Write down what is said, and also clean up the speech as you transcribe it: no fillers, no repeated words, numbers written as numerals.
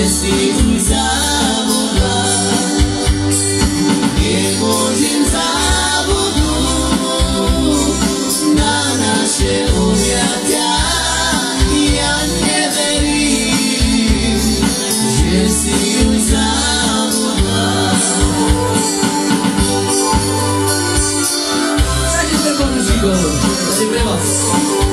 si zabudla. Nemôžem zabudnúť na naše objatia. Ja neverím, že si zabudla. Dajte sme pomôžiť, to si pre vás.